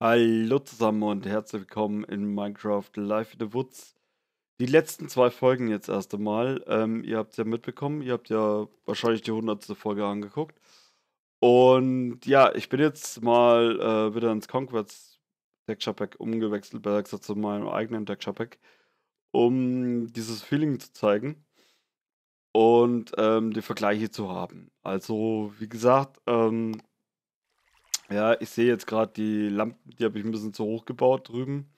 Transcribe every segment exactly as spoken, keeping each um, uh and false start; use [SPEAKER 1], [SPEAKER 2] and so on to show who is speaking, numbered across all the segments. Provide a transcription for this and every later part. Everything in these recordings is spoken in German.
[SPEAKER 1] Hallo zusammen und herzlich willkommen in Minecraft Live in the Woods. Die letzten zwei Folgen jetzt erst einmal. Ähm, ihr habt es ja mitbekommen, ihr habt ja wahrscheinlich die hundertste Folge angeguckt. Und ja, ich bin jetzt mal äh, wieder ins Conquest Texture Pack umgewechselt, besser gesagt zu meinem eigenen Texture Pack, um dieses Feeling zu zeigen und ähm, die Vergleiche zu haben. Also, wie gesagt, ähm, ja, ich sehe jetzt gerade die Lampen, die habe ich ein bisschen zu hoch gebaut drüben.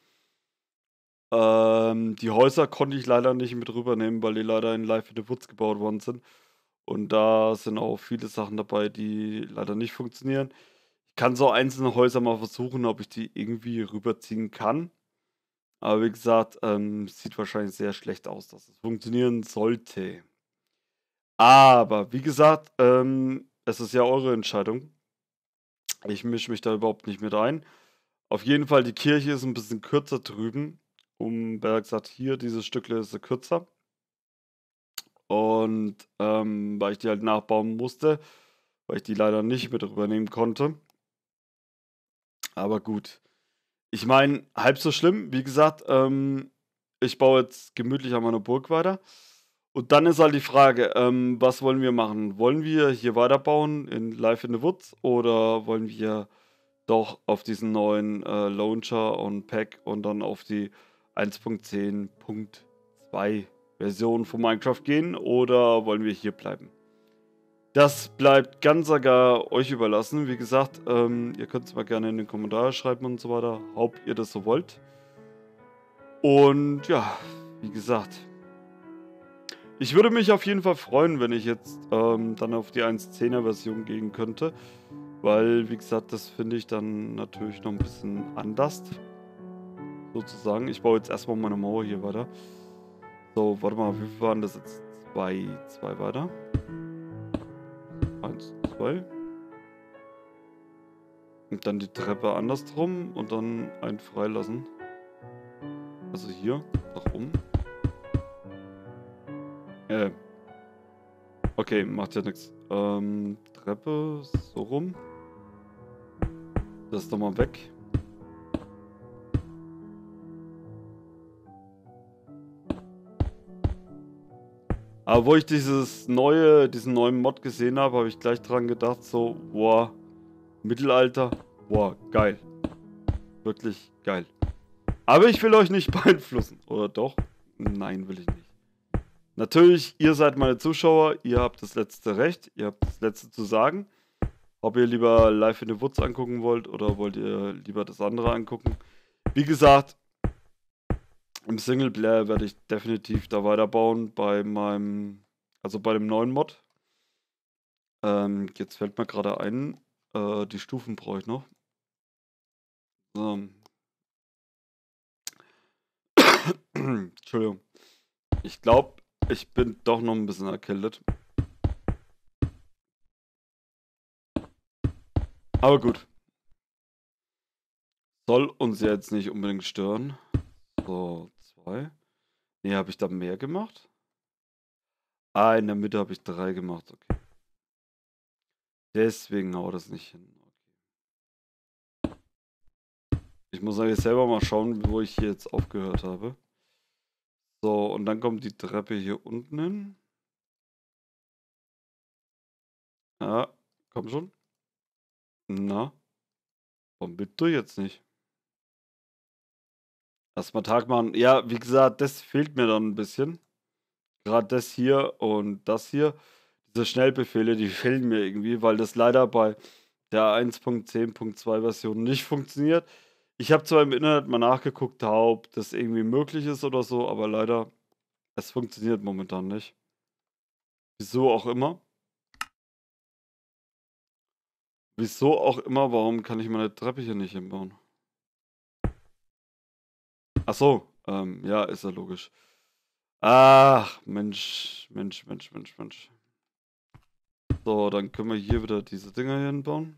[SPEAKER 1] Ähm, die Häuser konnte ich leider nicht mit rübernehmen, weil die leider in Live in the Woods gebaut worden sind. Und da sind auch viele Sachen dabei, die leider nicht funktionieren. Ich kann so einzelne Häuser mal versuchen, ob ich die irgendwie rüberziehen kann. Aber wie gesagt, ähm, sieht wahrscheinlich sehr schlecht aus, dass es funktionieren sollte. Aber wie gesagt, ähm, es ist ja eure Entscheidung. Ich mische mich da überhaupt nicht mit ein. Auf jeden Fall, die Kirche ist ein bisschen kürzer drüben. Um, besser gesagt, hier, dieses Stückle ist kürzer. Und ähm, weil ich die halt nachbauen musste, weil ich die leider nicht mit rübernehmen konnte. Aber gut. Ich meine, halb so schlimm. Wie gesagt, ähm, ich baue jetzt gemütlich an meiner Burg weiter. Und dann ist halt die Frage, ähm, was wollen wir machen? Wollen wir hier weiterbauen in Live in the Woods oder wollen wir doch auf diesen neuen äh, Launcher und Pack und dann auf die eins Punkt zehn Punkt zwei Version von Minecraft gehen oder wollen wir hier bleiben? Das bleibt ganz und gar euch überlassen. Wie gesagt, ähm, ihr könnt es mal gerne in den Kommentaren schreiben und so weiter, ob ihr das so wollt. Und ja, wie gesagt, ich würde mich auf jeden Fall freuen, wenn ich jetzt ähm, dann auf die eins Punkt zehner Version gehen könnte. Weil, wie gesagt, das finde ich dann natürlich noch ein bisschen anders. Sozusagen. Ich baue jetzt erstmal meine Mauer hier weiter. So, warte mal, wie viel waren das jetzt? Zwei, zwei weiter. Eins, zwei. Und dann die Treppe andersrum und dann einen freilassen. Also hier, nach oben. Äh. Okay, macht ja nichts. Ähm, Treppe, so rum. Das ist nochmal weg. Aber wo ich dieses neue, diesen neuen Mod gesehen habe, habe ich gleich dran gedacht, so, boah, Mittelalter, boah, geil. Wirklich geil. Aber ich will euch nicht beeinflussen. Oder doch? Nein, will ich nicht. Natürlich, ihr seid meine Zuschauer, ihr habt das letzte Recht, ihr habt das letzte zu sagen. Ob ihr lieber Live in the Woods angucken wollt oder wollt ihr lieber das andere angucken. Wie gesagt, im Singleplayer werde ich definitiv da weiterbauen bei meinem, also bei dem neuen Mod. Ähm, jetzt fällt mir gerade ein, äh, die Stufen brauche ich noch. So. Entschuldigung. Ich glaube, ich bin doch noch ein bisschen erkältet. Aber gut. Soll uns ja jetzt nicht unbedingt stören. So, zwei. Ne, habe ich da mehr gemacht? Ah, in der Mitte habe ich drei gemacht, okay. Deswegen haut das nicht hin. Okay. Ich muss eigentlich selber mal schauen, wo ich hier jetzt aufgehört habe. So, und dann kommt die Treppe hier unten hin. Ja, komm schon. Na, warum bist du jetzt nicht? Erstmal Tag machen. Ja, wie gesagt, das fehlt mir dann ein bisschen. Gerade das hier und das hier. Diese Schnellbefehle, die fehlen mir irgendwie, weil das leider bei der eins Punkt zehn Punkt zwei Version nicht funktioniert. Ich habe zwar im Internet mal nachgeguckt, ob das irgendwie möglich ist oder so, aber leider, es funktioniert momentan nicht. Wieso auch immer. Wieso auch immer, warum kann ich meine Treppe hier nicht hinbauen? Ach so, ähm, ja, ist ja logisch. Ach, Mensch, Mensch, Mensch, Mensch, Mensch. So, dann können wir hier wieder diese Dinger hier hinbauen.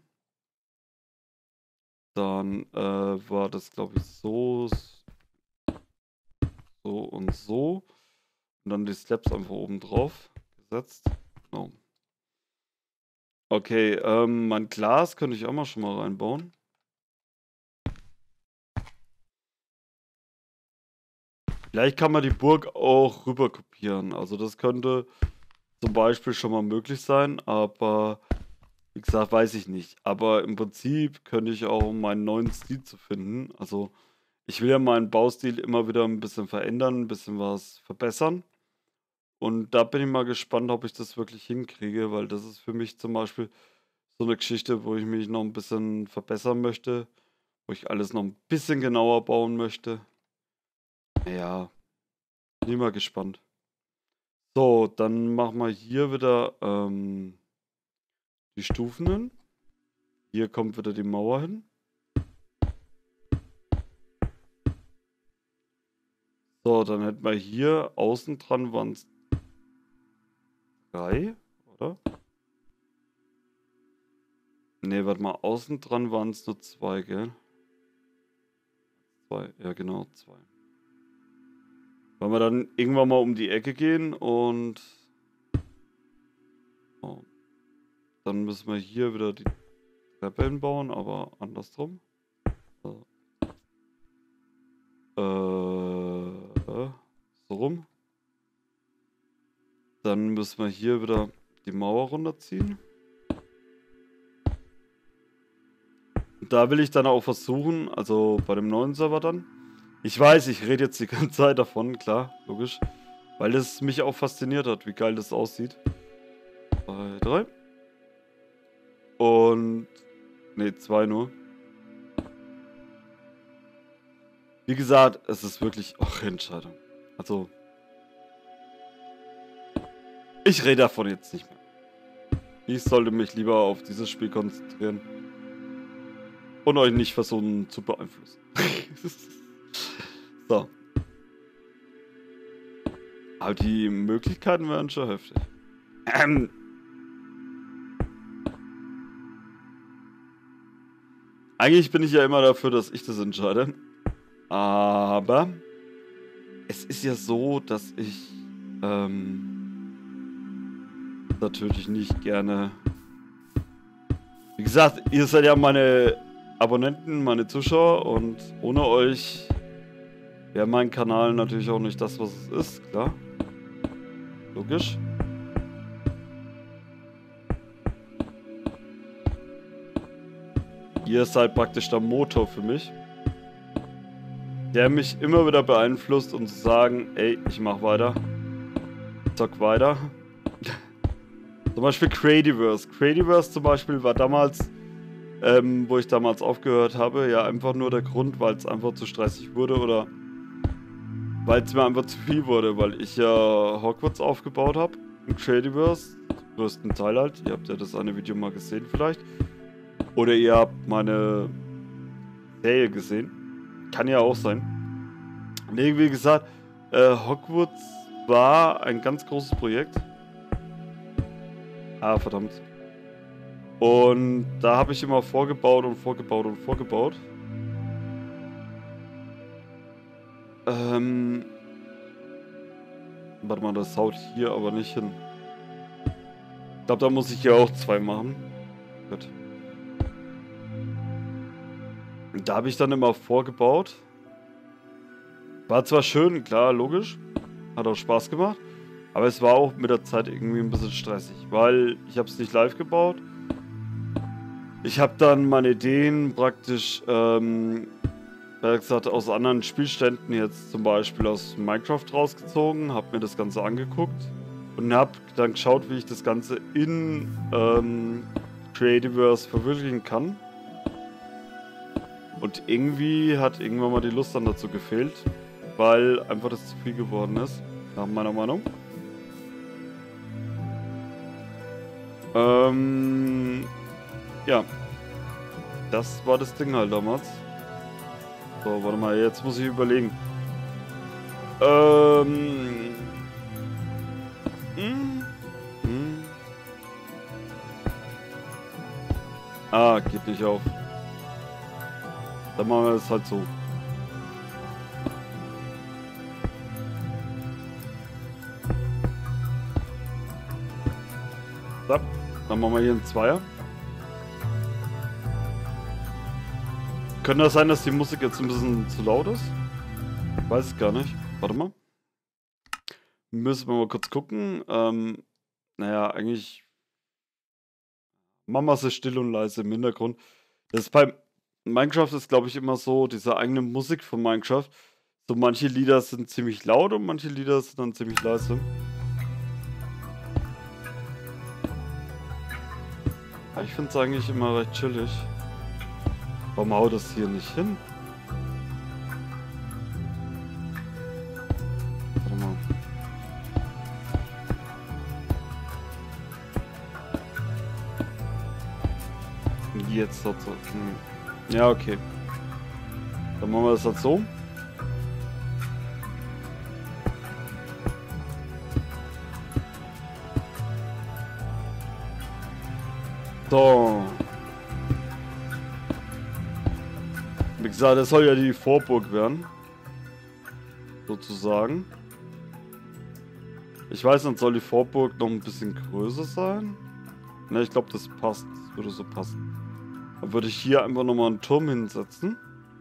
[SPEAKER 1] Dann äh, war das, glaube ich, so, so und so. Und dann die Slabs einfach oben drauf gesetzt. No. Okay, ähm, mein Glas könnte ich auch mal schon mal reinbauen. Vielleicht kann man die Burg auch rüber kopieren. Also das könnte zum Beispiel schon mal möglich sein, aber wie gesagt, weiß ich nicht. Aber im Prinzip könnte ich auch, um meinen neuen Stil zu finden. Also ich will ja meinen Baustil immer wieder ein bisschen verändern, ein bisschen was verbessern. Und da bin ich mal gespannt, ob ich das wirklich hinkriege, weil das ist für mich zum Beispiel so eine Geschichte, wo ich mich noch ein bisschen verbessern möchte, wo ich alles noch ein bisschen genauer bauen möchte. Ja, bin ich mal gespannt. So, dann machen wir hier wieder ähm, die Stufen hin. Hier kommt wieder die Mauer hin. So, dann hätten wir hier außen dran waren es drei, oder? Ne, warte mal, außen dran waren es nur zwei, gell? Zwei, ja genau, zwei. Wollen wir dann irgendwann mal um die Ecke gehen und oh, dann müssen wir hier wieder die Treppe hinbauen, aber andersrum. So, äh, so rum. Dann müssen wir hier wieder die Mauer runterziehen. Und da will ich dann auch versuchen, also bei dem neuen Server dann. Ich weiß, ich rede jetzt die ganze Zeit davon, klar, logisch. Weil das mich auch fasziniert hat, wie geil das aussieht. Zwei, drei. Und... Ne, zwei nur. Wie gesagt, es ist wirklich auch Entscheidung. Also... Ich rede davon jetzt nicht mehr. Ich sollte mich lieber auf dieses Spiel konzentrieren. Und euch nicht versuchen zu beeinflussen. So. Aber die Möglichkeiten wären schon heftig. Ähm. Eigentlich bin ich ja immer dafür, dass ich das entscheide. Aber es ist ja so, dass ich ähm, natürlich nicht gerne... Wie gesagt, ihr seid ja meine Abonnenten, meine Zuschauer und ohne euch wäre mein Kanal natürlich auch nicht das, was es ist, klar. Logisch. Ihr seid praktisch der Motor für mich, der mich immer wieder beeinflusst, um zu sagen, ey, ich mach weiter, zock weiter. Zum Beispiel Creativerse. Creativerse zum Beispiel war damals, ähm, wo ich damals aufgehört habe, ja einfach nur der Grund, weil es einfach zu stressig wurde oder weil es mir einfach zu viel wurde, weil ich ja Hogwarts aufgebaut habe im Creativerse, zum größten Teil halt. Ihr habt ja das eine Video mal gesehen vielleicht. Oder ihr habt meine Serie gesehen. Kann ja auch sein. Nee, wie gesagt, äh, Hogwarts war ein ganz großes Projekt. Ah, verdammt. Und da habe ich immer vorgebaut und vorgebaut und vorgebaut. Ähm. Warte mal, das haut hier aber nicht hin. Ich glaube, da muss ich hier auch zwei machen. Gut. Und da habe ich dann immer vorgebaut. War zwar schön, klar, logisch. Hat auch Spaß gemacht. Aber es war auch mit der Zeit irgendwie ein bisschen stressig. Weil ich habe es nicht live gebaut. Ich habe dann meine Ideen praktisch, ähm, wie gesagt, aus anderen Spielständen, jetzt zum Beispiel aus Minecraft rausgezogen, habe mir das Ganze angeguckt und habe dann geschaut, wie ich das Ganze in ähm, Creativerse verwirklichen kann. Und irgendwie hat irgendwann mal die Lust dann dazu gefehlt, weil einfach das zu viel geworden ist, nach meiner Meinung. Ähm, ja, das war das Ding halt damals. So, warte mal, jetzt muss ich überlegen. Ähm. Hm, hm. Ah, geht nicht auf. Dann machen wir es halt so. So, dann machen wir hier einen Zweier. Könnte das sein, dass die Musik jetzt ein bisschen zu laut ist? Weiß ich gar nicht. Warte mal. Müssen wir mal kurz gucken. Ähm, naja, eigentlich machen wir es still und leise im Hintergrund. Das ist bei Minecraft ist, glaube ich, immer so, diese eigene Musik von Minecraft. So manche Lieder sind ziemlich laut und manche Lieder sind dann ziemlich leise. Aber ich finde es eigentlich immer recht chillig. Warum haut das hier nicht hin? Warte mal. Jetzt hat so. Hm. Ja, okay. Dann machen wir das halt so. So. Wie gesagt, das soll ja die Vorburg werden. Sozusagen. Ich weiß nicht, soll die Vorburg noch ein bisschen größer sein? Ne, ich glaube, das passt. Das würde so passen. Dann würde ich hier einfach nochmal einen Turm hinsetzen.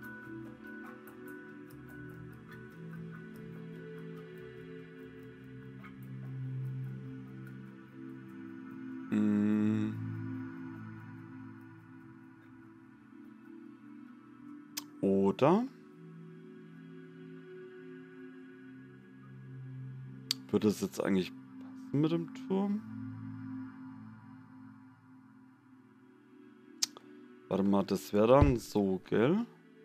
[SPEAKER 1] Hm. Oder würde es jetzt eigentlich passen mit dem Turm? Warte mal, das wäre dann so, gell?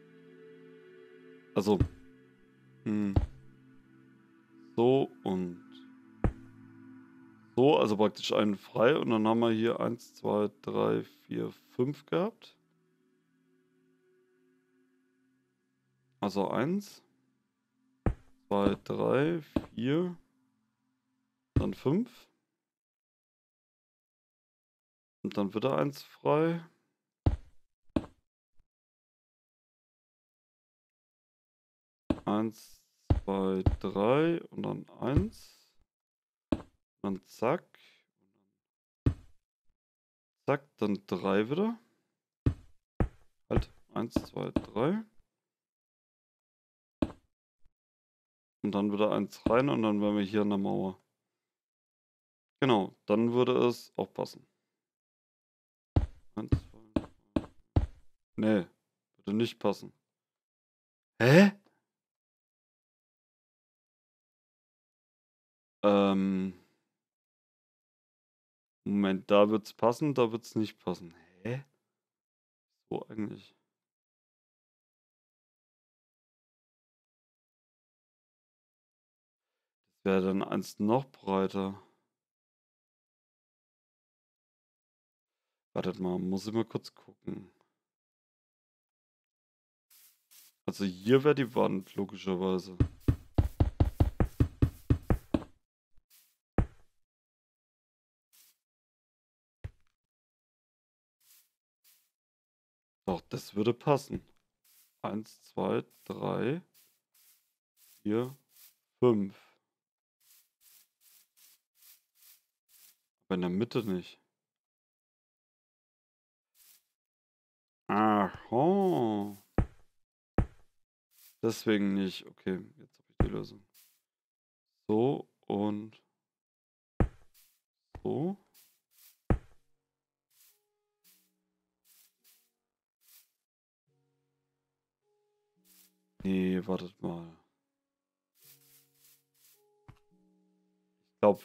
[SPEAKER 1] Also, hm. So und so, also praktisch einen frei. Und dann haben wir hier eins, zwei, drei, vier, fünf gehabt. Also eins, zwei, drei, vier, dann fünf. Und dann wieder eins frei. eins, zwei, drei und dann eins. Dann zack. Zack, dann drei wieder. Halt, eins, zwei, drei. Und dann wieder eins rein und dann wären wir hier an der Mauer. Genau, dann würde es auch passen. eins, zwei, drei. Nee, würde nicht passen. Hä? Ähm. Moment, da wird's passen, da wird's nicht passen. Hä? So eigentlich. Das wäre dann eins noch breiter. Wartet mal, muss ich mal kurz gucken. Also hier wäre die Wand, logischerweise. Doch, das würde passen. eins, zwei, drei, vier, fünf. Aber in der Mitte nicht. Aha. Deswegen nicht. Okay, jetzt habe ich die Lösung. So und so. Nee, wartet mal. Ich glaube.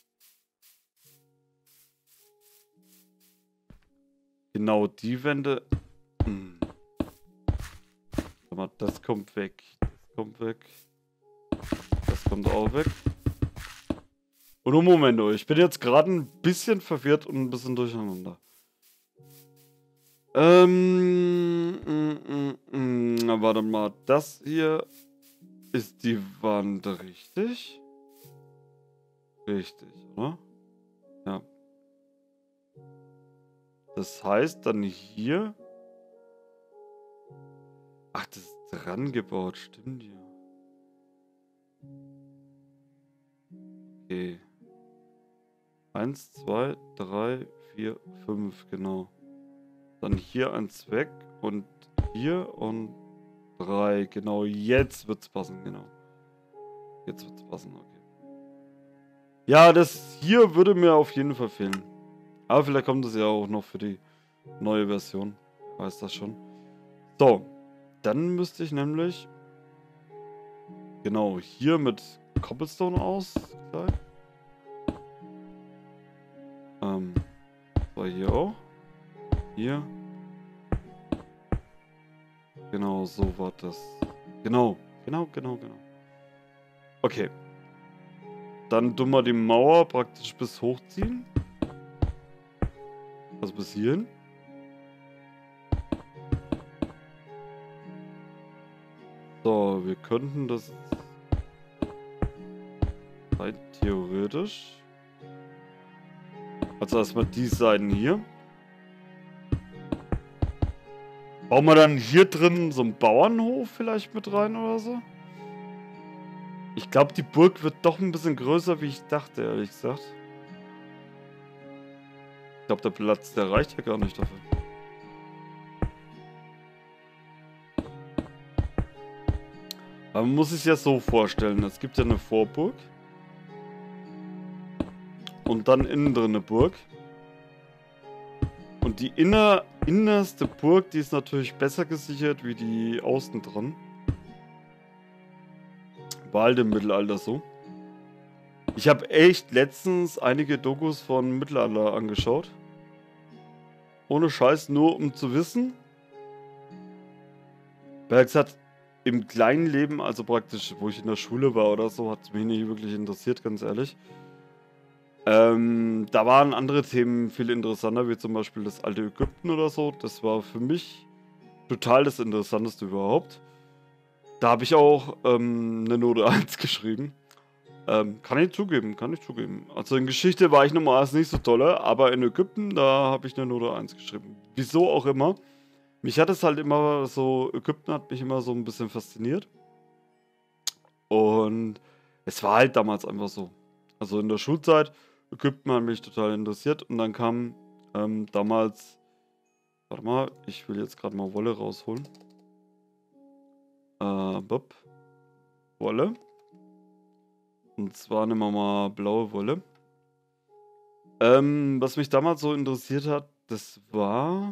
[SPEAKER 1] Genau die Wände. Hm. Warte mal, das kommt weg. Das kommt weg. Das kommt auch weg. Und um Moment, ich bin jetzt gerade ein bisschen verwirrt und ein bisschen durcheinander. Ähm, mm, mm, mm, warte mal, das hier ist die Wand richtig? Richtig, oder? Ja. Das heißt dann hier... Ach, das ist dran gebaut, stimmt ja. Okay. Eins, zwei, drei, vier, fünf, genau. Dann hier eins weg und hier und drei. Genau, jetzt wird's passen, genau. Jetzt wird's passen, okay. Ja, das hier würde mir auf jeden Fall fehlen. Aber vielleicht kommt es ja auch noch für die neue Version. Weiß das schon. So, dann müsste ich nämlich genau hier mit Cobblestone ausgleichen. Ähm, so hier auch. Hier. Genau, so war das. Genau, genau, genau, genau. Okay. Dann tun wir die Mauer praktisch bis hochziehen. Also bis hierhin. So, wir könnten das rein theoretisch. Also erstmal die Seiten hier. Bauen wir dann hier drin so einen Bauernhof vielleicht mit rein oder so? Ich glaube, die Burg wird doch ein bisschen größer, wie ich dachte, ehrlich gesagt. Ich glaube, der Platz, der reicht ja gar nicht dafür. Aber man muss sich ja so vorstellen, es gibt ja eine Vorburg. Und dann innen drin eine Burg. Und die inner, innerste Burg, die ist natürlich besser gesichert wie die außen dran. War halt im Mittelalter so. Ich habe echt letztens einige Dokus von Mittelalter angeschaut. Ohne Scheiß, nur um zu wissen. Weil gesagt, im kleinen Leben, also praktisch, wo ich in der Schule war oder so, hat es mich nicht wirklich interessiert, ganz ehrlich. Ähm, da waren andere Themen viel interessanter, wie zum Beispiel das alte Ägypten oder so. Das war für mich total das Interessanteste überhaupt. Da habe ich auch ähm, eine Note eins geschrieben. Ähm, kann ich zugeben, kann ich zugeben. Also in Geschichte war ich normalerweise nicht so tolle, aber in Ägypten, da habe ich eine Note eins geschrieben. Wieso auch immer. Mich hat es halt immer so, Ägypten hat mich immer so ein bisschen fasziniert. Und es war halt damals einfach so. Also in der Schulzeit, Ägypten hat mich total interessiert. Und dann kam ähm, damals, warte mal, ich will jetzt gerade mal Wolle rausholen. Äh, Bob. Wolle. Und zwar nehmen wir mal blaue Wolle. Ähm, was mich damals so interessiert hat, das war,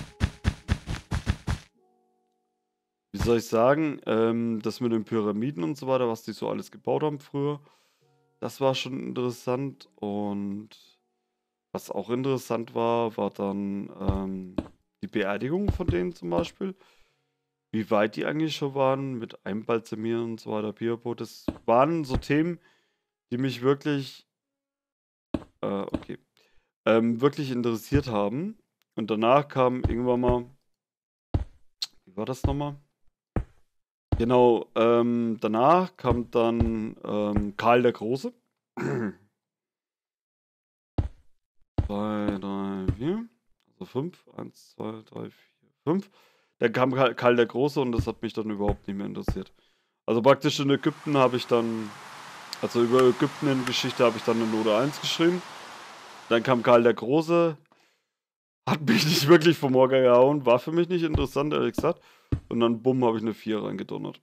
[SPEAKER 1] wie soll ich sagen, ähm, das mit den Pyramiden und so weiter, was die so alles gebaut haben früher. Das war schon interessant. Und was auch interessant war, war dann ähm, die Beerdigung von denen zum Beispiel. Wie weit die eigentlich schon waren mit Einbalsamieren und so weiter, Pipapo. Das waren so Themen, die mich wirklich, äh, okay, ähm, wirklich interessiert haben. Und danach kam irgendwann mal, wie war das nochmal? Genau, ähm, danach kam dann ähm, Karl der Große. zwei, drei, vier. Also fünf. eins, zwei, drei, vier, fünf. Dann kam Karl Karl der Große und das hat mich dann überhaupt nicht mehr interessiert. Also praktisch in Ägypten habe ich dann, also über Ägypten in Geschichte habe ich dann eine Note eins geschrieben. Dann kam Karl der Große, hat mich nicht wirklich vom Hocker gehauen, war für mich nicht interessant, ehrlich gesagt. Und dann bumm, habe ich eine vier reingedonnert.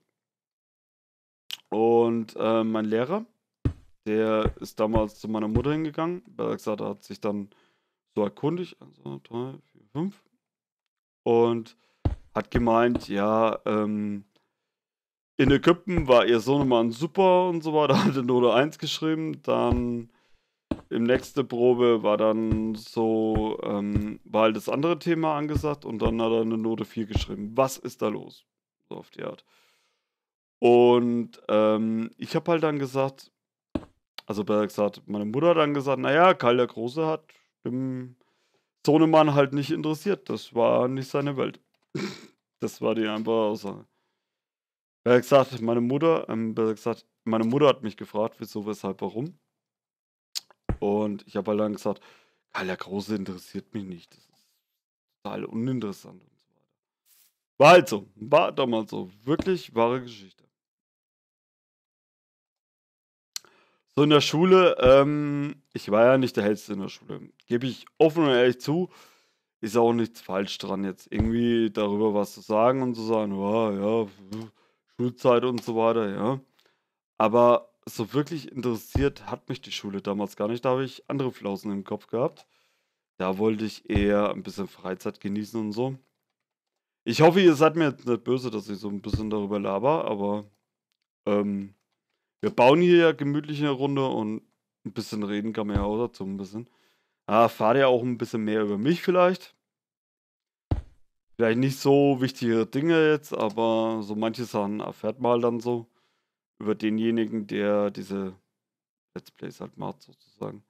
[SPEAKER 1] Und äh, mein Lehrer, der ist damals zu meiner Mutter hingegangen, weil er gesagt hat, er hat sich dann so erkundigt, also drei, vier, fünf. Und hat gemeint, ja, ähm, in Ägypten war ihr Sohnemann super und so weiter, hat eine Note eins geschrieben. Dann im nächsten Probe war dann so, ähm, war halt das andere Thema angesagt und dann hat er eine Note vier geschrieben. Was ist da los? So auf die Art. Und ähm, ich habe halt dann gesagt, also besser gesagt, meine Mutter hat dann gesagt, naja, Karl der Große hat dem Sohnemann halt nicht interessiert. Das war nicht seine Welt. Das war die einfache Aussage. Besser gesagt, meine Mutter, ähm, besser gesagt, meine Mutter hat mich gefragt, wieso, weshalb, warum. Und ich habe halt dann gesagt, Karl der Große interessiert mich nicht. Das ist total uninteressant und so weiter. War halt so. War damals so. Wirklich wahre Geschichte. So in der Schule, ähm, ich war ja nicht der Hellste in der Schule. Gebe ich offen und ehrlich zu. Ist auch nichts falsch dran, jetzt irgendwie darüber was zu sagen und zu sagen, ja, ja, Schulzeit und so weiter, ja. Aber so wirklich interessiert hat mich die Schule damals gar nicht. Da habe ich andere Flausen im Kopf gehabt. Da wollte ich eher ein bisschen Freizeit genießen und so. Ich hoffe, ihr seid mir jetzt nicht böse, dass ich so ein bisschen darüber laber, aber ähm, wir bauen hier ja gemütlich eine Runde und ein bisschen reden kann man ja auch dazu ein bisschen. Ah, erfahrt ihr auch ein bisschen mehr über mich vielleicht. Vielleicht nicht so wichtige Dinge jetzt, aber so manche Sachen erfährt man halt dann so über denjenigen, der diese Let's Plays halt macht, sozusagen.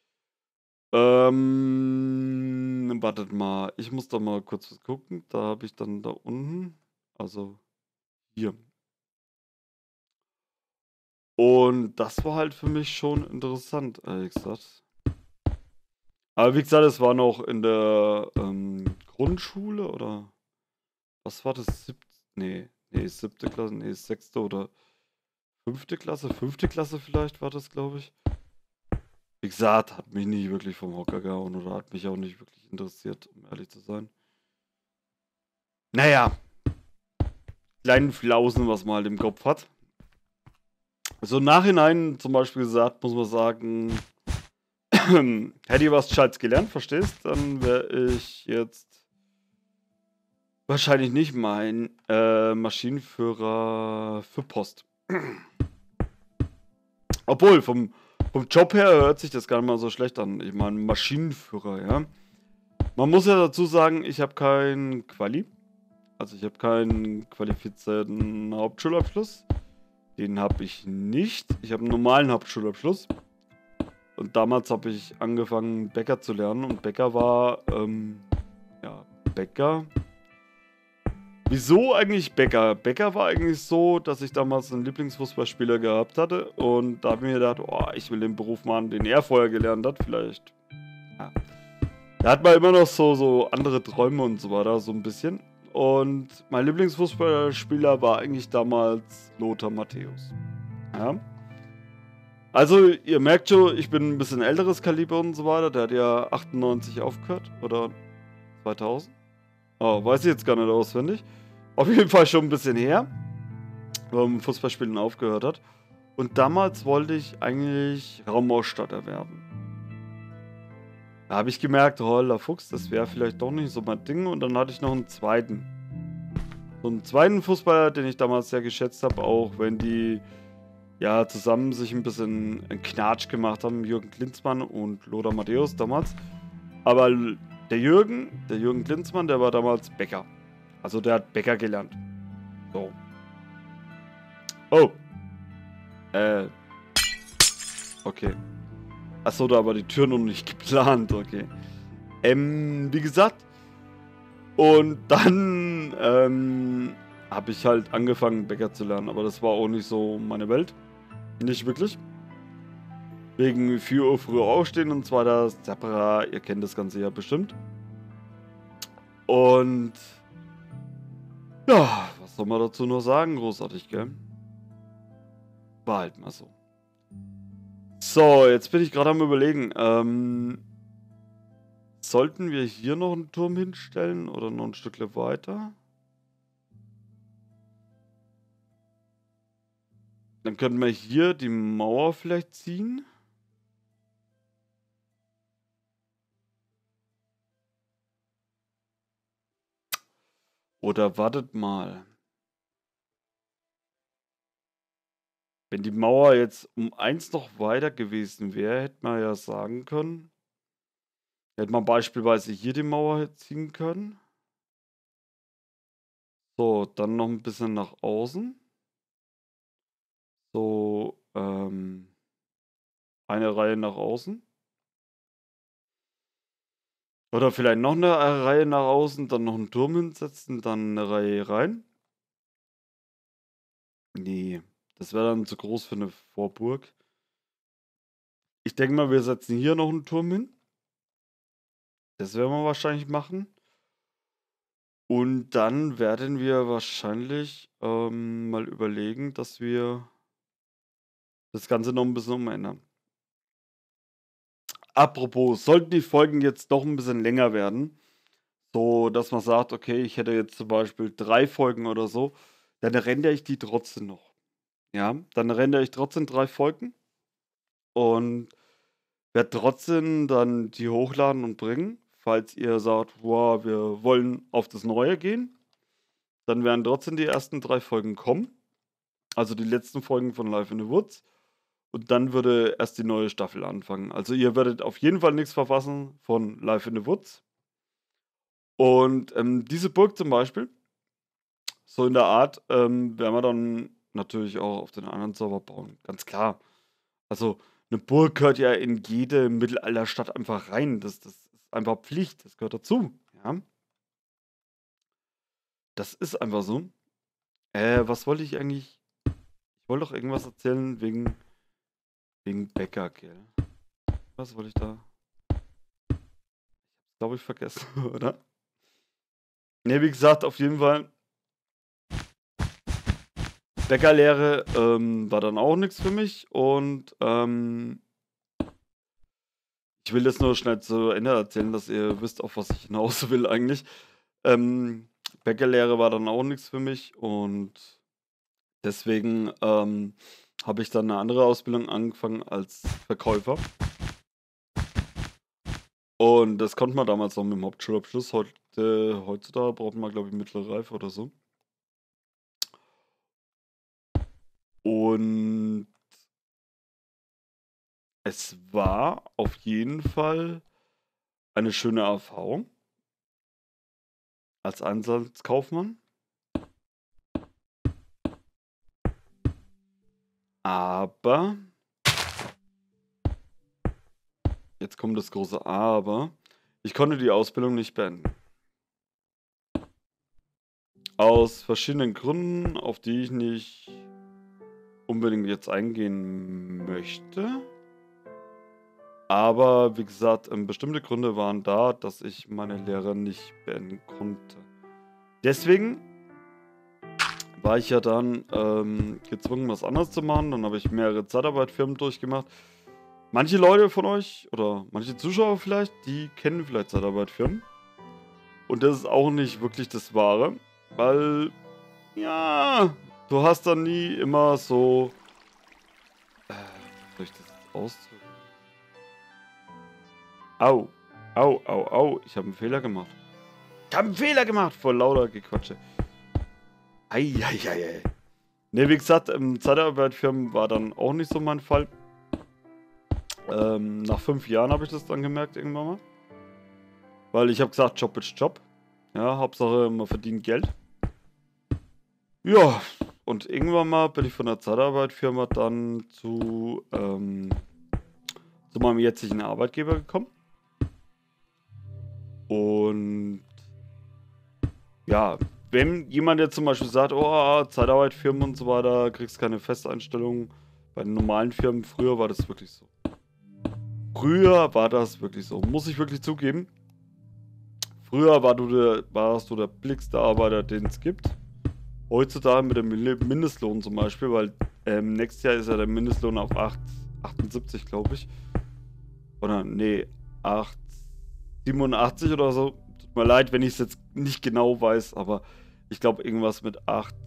[SPEAKER 1] Ähm, wartet mal, ich muss da mal kurz was gucken. Da habe ich dann da unten, also hier. Und das war halt für mich schon interessant, ehrlich gesagt. Aber wie gesagt, es war noch in der ähm, Grundschule oder was war das? Siebte? Nee, nee, siebte Klasse, nee, sechste oder fünfte Klasse, fünfte Klasse vielleicht war das, glaube ich. Wie gesagt, hat mich nicht wirklich vom Hocker gehauen oder hat mich auch nicht wirklich interessiert, um ehrlich zu sein. Naja, kleinen Flausen, was man halt im Kopf hat. So im Nachhinein zum Beispiel gesagt, muss man sagen, hätte ich was Gescheites gelernt, verstehst? Dann wäre ich jetzt wahrscheinlich nicht mein äh, Maschinenführer für Post. Obwohl, vom, vom Job her hört sich das gar nicht mal so schlecht an. Ich meine, Maschinenführer, ja. Man muss ja dazu sagen, ich habe kein Quali. Also ich habe keinen qualifizierten Hauptschulabschluss. Den habe ich nicht. Ich habe einen normalen Hauptschulabschluss. Und damals habe ich angefangen, Bäcker zu lernen. Und Bäcker war, ähm, ja, Bäcker. Wieso eigentlich Bäcker? Bäcker war eigentlich so, dass ich damals einen Lieblingsfußballspieler gehabt hatte. Und da habe ich mir gedacht, oh, ich will den Beruf machen, den er vorher gelernt hat. Vielleicht, ja. Da hat man immer noch so, so andere Träume und so weiter, so ein bisschen. Und mein Lieblingsfußballspieler war eigentlich damals Lothar Matthäus. Ja. Also, ihr merkt schon, ich bin ein bisschen älteres Kaliber und so weiter. Der hat ja achtundneunzig aufgehört. Oder zweitausend. Oh, weiß ich jetzt gar nicht auswendig. Auf jeden Fall schon ein bisschen her, wo er mit Fußballspielen aufgehört hat. Und damals wollte ich eigentlich Raumausstatter werden. Da habe ich gemerkt, oh, der Fuchs, das wäre vielleicht doch nicht so mein Ding. Und dann hatte ich noch einen zweiten. So einen zweiten Fußballer, den ich damals sehr geschätzt habe, auch wenn die ja zusammen sich ein bisschen einen Knatsch gemacht haben, Jürgen Klinsmann und Lothar Matthäus damals. Aber der Jürgen, der Jürgen Klinsmann, der war damals Bäcker. Also der hat Bäcker gelernt. So. Oh. Äh. Okay. Achso, da war die Tür noch nicht geplant. Okay. Ähm, wie gesagt. Und dann, ähm, habe ich halt angefangen, Bäcker zu lernen. Aber das war auch nicht so meine Welt. Nicht wirklich. Wegen vier Uhr früher aufstehen und so weiter. Zapra, ihr kennt das Ganze ja bestimmt. Und ja, was soll man dazu nur sagen? Großartig, gell? War halt mal so. So, jetzt bin ich gerade am Überlegen. Ähm, sollten wir hier noch einen Turm hinstellen oder noch ein Stückchen weiter? Dann könnten wir hier die Mauer vielleicht ziehen. Oder wartet mal. Wenn die Mauer jetzt um eins noch weiter gewesen wäre, hätte man ja sagen können. Hätte man beispielsweise hier die Mauer ziehen können. So, dann noch ein bisschen nach außen. So, ähm, eine Reihe nach außen. Oder vielleicht noch eine Reihe nach außen, dann noch einen Turm hinsetzen, dann eine Reihe rein. Nee, das wäre dann zu groß für eine Vorburg. Ich denke mal, wir setzen hier noch einen Turm hin. Das werden wir wahrscheinlich machen. Und dann werden wir wahrscheinlich ähm, mal überlegen, dass wir das Ganze noch ein bisschen umändern. Apropos, sollten die Folgen jetzt doch ein bisschen länger werden, so dass man sagt, okay, ich hätte jetzt zum Beispiel drei Folgen oder so, dann rendere ich die trotzdem noch. Ja, dann rendere ich trotzdem drei Folgen und werde trotzdem dann die hochladen und bringen. Falls ihr sagt, wow, wir wollen auf das Neue gehen, dann werden trotzdem die ersten drei Folgen kommen. Also die letzten Folgen von Life in the Woods. Und dann würde erst die neue Staffel anfangen. Also ihr werdet auf jeden Fall nichts verpassen von Life in the Woods. Und ähm, diese Burg zum Beispiel, so in der Art, ähm, werden wir dann natürlich auch auf den anderen Server bauen. Ganz klar. Also eine Burg gehört ja in jede Mittelalterstadt einfach rein. Das, das ist einfach Pflicht. Das gehört dazu. Ja, das ist einfach so. Äh, was wollte ich eigentlich? Ich wollte doch irgendwas erzählen wegen, wegen Bäcker, gell? Was wollte ich da? Glaube ich vergessen, oder? Ne, wie gesagt, auf jeden Fall. Bäckerlehre ähm, war dann auch nichts für mich und ähm, ich will das nur schnell zu Ende erzählen, dass ihr wisst, auf was ich hinaus will eigentlich. Ähm, Bäckerlehre war dann auch nichts für mich und deswegen ähm, habe ich dann eine andere Ausbildung angefangen als Verkäufer. Und das konnte man damals noch mit dem Hauptschulabschluss. Heute, heutzutage braucht man, glaube ich, mittlere Reife oder so. Und es war auf jeden Fall eine schöne Erfahrung als Einzelhandelskaufmann. Aber, jetzt kommt das große Aber, ich konnte die Ausbildung nicht beenden. Aus verschiedenen Gründen, auf die ich nicht unbedingt jetzt eingehen möchte. Aber wie gesagt, ähm, bestimmte Gründe waren da, dass ich meine Lehre nicht beenden konnte. Deswegen war ich ja dann ähm, gezwungen, was anderes zu machen. Dann habe ich mehrere Zeitarbeitfirmen durchgemacht. Manche Leute von euch oder manche Zuschauer vielleicht, die kennen vielleicht Zeitarbeitfirmen. Und das ist auch nicht wirklich das Wahre, weil, ja, du hast dann nie immer so, äh, wie soll ich das jetzt ausdrücken? Au, au, au, au, ich habe einen Fehler gemacht. Ich habe einen Fehler gemacht, vor lauter Gequatsche. Eieiei. Ne, wie gesagt, ähm, Zeitarbeitfirmen war dann auch nicht so mein Fall. Ähm, nach fünf Jahren habe ich das dann gemerkt irgendwann mal. Weil ich habe gesagt, Job ist Job. Ja, Hauptsache man verdient Geld. Ja, und irgendwann mal bin ich von der Zeitarbeitfirma dann zu, ähm, zu meinem jetzigen Arbeitgeber gekommen. Und ja, wenn jemand jetzt zum Beispiel sagt, oh, Zeitarbeitfirmen und so weiter, kriegst keine Festeinstellung. Bei den normalen Firmen, früher war das wirklich so. Früher war das wirklich so, muss ich wirklich zugeben. Früher war du der, warst du der billigste Arbeiter, den es gibt. Heutzutage mit dem Mindestlohn zum Beispiel, weil ähm, nächstes Jahr ist ja der Mindestlohn auf acht, achtundsiebzig, glaube ich. Oder nee, acht, siebenundachtzig oder so. Tut mir leid, wenn ich es jetzt nicht genau weiß, aber ich glaube irgendwas mit acht,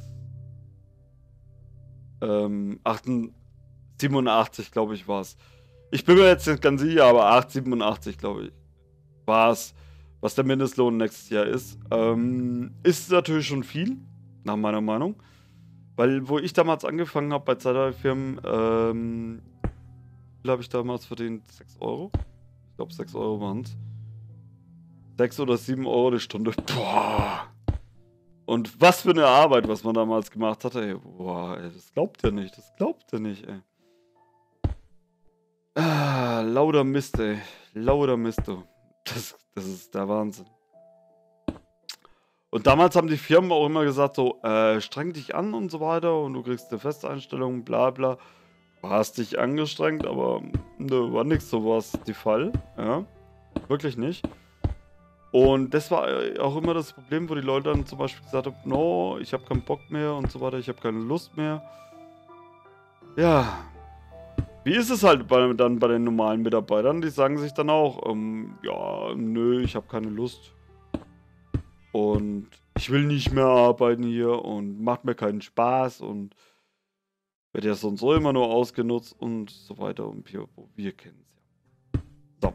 [SPEAKER 1] ähm, acht, siebenundachtzig, glaube ich, war es. Ich bin mir jetzt nicht ganz sicher, aber acht, siebenundachtzig, glaube ich, war es, was der Mindestlohn nächstes Jahr ist. Ähm, ist natürlich schon viel, nach meiner Meinung. Weil, wo ich damals angefangen habe bei Zeitarbeitfirmen, ähm, wie viel habe ich damals verdient? sechs Euro? Ich glaube, sechs Euro waren es. sechs oder sieben Euro die Stunde. Boah. Und was für eine Arbeit, was man damals gemacht hatte. Ey, boah, ey, das glaubt ihr nicht. Das glaubt ihr nicht, ey. Ah, lauter Mist, ey. Lauter Mist, du. Das, das ist der Wahnsinn. Und damals haben die Firmen auch immer gesagt, so, äh, streng dich an und so weiter und du kriegst eine Festeinstellung, bla bla. Du hast dich angestrengt, aber ne, war nichts sowas der Fall. Ja, wirklich nicht. Und das war auch immer das Problem, wo die Leute dann zum Beispiel gesagt haben, no, ich habe keinen Bock mehr und so weiter, ich habe keine Lust mehr. Ja, wie ist es halt bei, dann bei den normalen Mitarbeitern? Die sagen sich dann auch, ähm, ja, nö, ich habe keine Lust. Und ich will nicht mehr arbeiten hier und macht mir keinen Spaß und wird ja so und so immer nur ausgenutzt und so weiter und pipapo. Wir kennen es ja. So.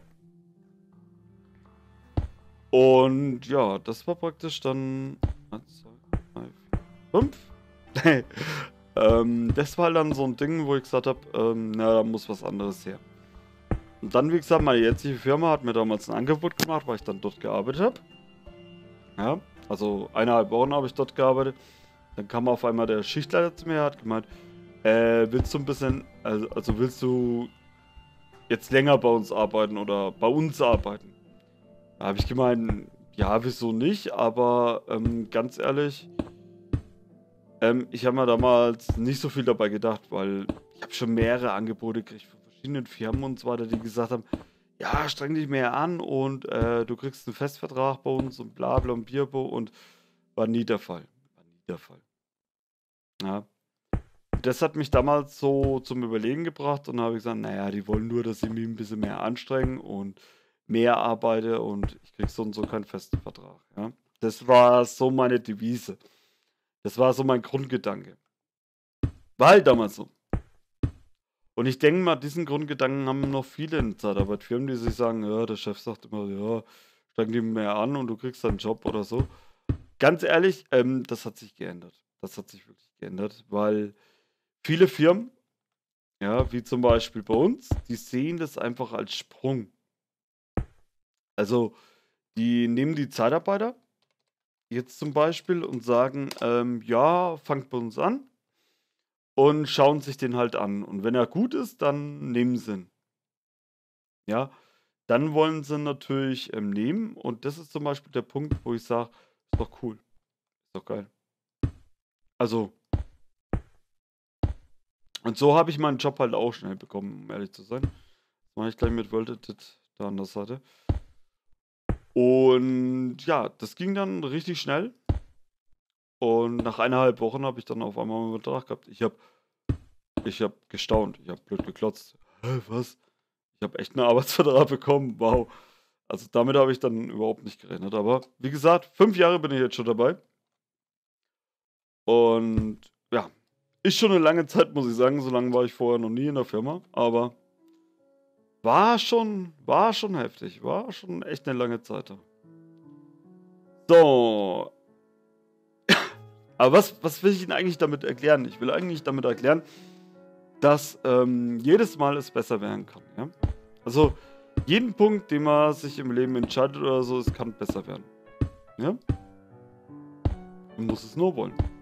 [SPEAKER 1] Und ja, das war praktisch dann eins, zwei, drei, vier, fünf. ähm, das war dann so ein Ding, wo ich gesagt habe, ähm, na, da muss was anderes her. Und dann, wie gesagt, meine jetzige Firma hat mir damals ein Angebot gemacht, weil ich dann dort gearbeitet habe. Ja, also eineinhalb Wochen habe ich dort gearbeitet. Dann kam auf einmal der Schichtleiter zu mir, hat gemeint, äh, willst du ein bisschen, also, also willst du jetzt länger bei uns arbeiten oder bei uns arbeiten? Da habe ich gemeint, ja, wieso nicht, aber ähm, ganz ehrlich, ähm, ich habe mir damals nicht so viel dabei gedacht, weil ich habe schon mehrere Angebote gekriegt von verschiedenen Firmen und so weiter, die gesagt haben, ja, streng dich mehr an und äh, du kriegst einen Festvertrag bei uns und bla bla und Bierbo und war nie der Fall. War nie der Fall. Ja. Das hat mich damals so zum Überlegen gebracht und habe ich gesagt, naja, die wollen nur, dass ich mich ein bisschen mehr anstrenge und mehr arbeite und ich krieg so und so keinen festen Vertrag. Ja. Das war so meine Devise. Das war so mein Grundgedanke. War halt damals so. Und ich denke mal, diesen Grundgedanken haben noch viele in Zeitarbeitsfirmen, die sich sagen, ja, der Chef sagt immer, ja, streng dich mehr an und du kriegst einen Job oder so. Ganz ehrlich, ähm, das hat sich geändert. Das hat sich wirklich geändert, weil viele Firmen, ja, wie zum Beispiel bei uns, die sehen das einfach als Sprung. Also, die nehmen die Zeitarbeiter jetzt zum Beispiel und sagen, ähm, ja, fangt bei uns an und schauen sich den halt an. Und wenn er gut ist, dann nehmen sie ihn. Ja, dann wollen sie ihn natürlich ähm, nehmen. Und das ist zum Beispiel der Punkt, wo ich sage, ist doch cool, ist doch geil. Also, und so habe ich meinen Job halt auch schnell bekommen, um ehrlich zu sein. Das mache ich gleich mit World Edit da an der Seite. Und ja, das ging dann richtig schnell. Und nach eineinhalb Wochen habe ich dann auf einmal einen Vertrag gehabt. Ich habe ich hab gestaunt. Ich habe blöd geklotzt. Hä, was? Ich habe echt einen Arbeitsvertrag bekommen. Wow. Also damit habe ich dann überhaupt nicht gerechnet. Aber wie gesagt, fünf Jahre bin ich jetzt schon dabei. Und ja, ist schon eine lange Zeit, muss ich sagen. So lange war ich vorher noch nie in der Firma. Aber war schon, war schon heftig. War schon echt eine lange Zeit da. So. Aber was, was will ich Ihnen eigentlich damit erklären? Ich will eigentlich damit erklären, dass ähm, jedes Mal es besser werden kann. Ja? Also jeden Punkt, den man sich im Leben entscheidet oder so, es kann besser werden. Ja? Man muss es nur wollen.